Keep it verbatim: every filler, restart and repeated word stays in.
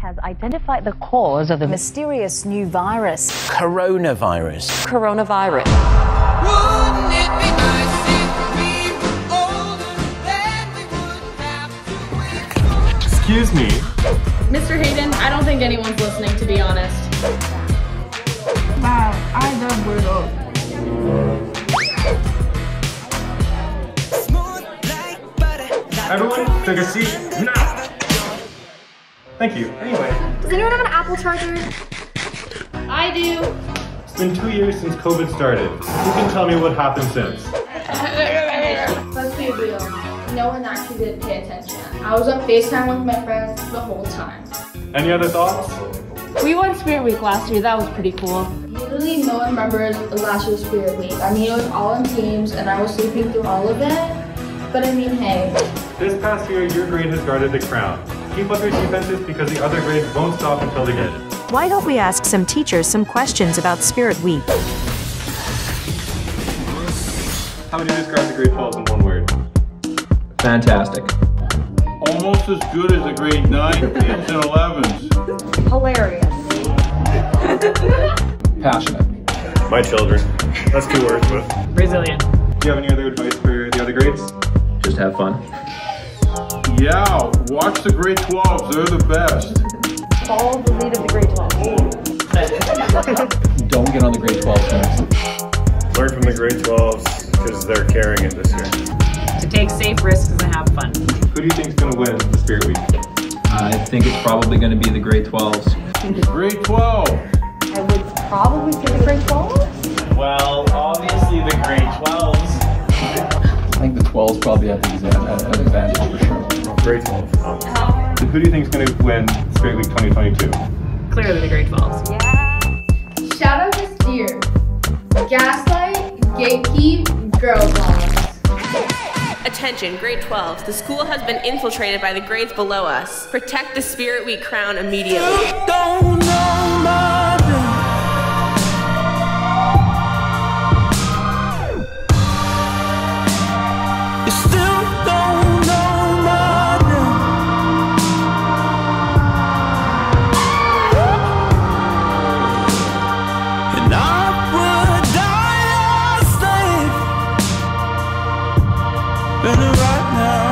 has identified the cause of the mysterious new virus. Coronavirus. Coronavirus. Wouldn't it be nice if we were older, then we wouldn't have to wait. Excuse me. Mister Hayden, I don't think anyone's listening, to be honest. Wow, I love weirdos. Everyone, take a seat now. Thank you. Anyway. Does anyone have an Apple charger? I do. It's been two years since COVID started. Who can tell me what happened since? Let's be real. No one actually did pay attention. I was on FaceTime with my friends the whole time. Any other thoughts? We won Spirit Week last year. That was pretty cool. Literally no one remembers last year's Spirit Week. I mean, it was all in teams and I was sleeping through all of it. But I mean, hey. This past year, your grade has guarded the crown. Keep up your defenses because the other grades won't stop until they get it. Why don't we ask some teachers some questions about Spirit Week? How would you describe the grade twelves in one word? Fantastic. Almost as good as the grade nine, eights, and elevens. Hilarious. Passionate. My children. That's two words, but... Resilient. Do you have any other advice for the other grades? Just have fun. Yeah, watch the grade twelves, they're the best. Follow the lead of the grade twelve. Don't get on the grade twelve teams. Learn from the grade twelves because they're carrying it this year. To take safe risks and have fun. Who do you think is going to win the Spirit Week? I think it's probably going to be the grade twelves. Grade twelve. I would probably say the grade twelve. Well, obviously the grade twelves. I think the twelves probably have the exam at an advantage for sure. Grade twelve. Um, who do you think is going to win Spirit Week twenty twenty-two? Clearly the grade twelves. Yeah. Shout out to Steer. Gaslight, gatekeep, girls laws. Attention, grade twelves. The school has been infiltrated by the grades below us. Protect the Spirit Week crown immediately. Don't know nothing. You still don't know nothing. And I would die a slave. And right now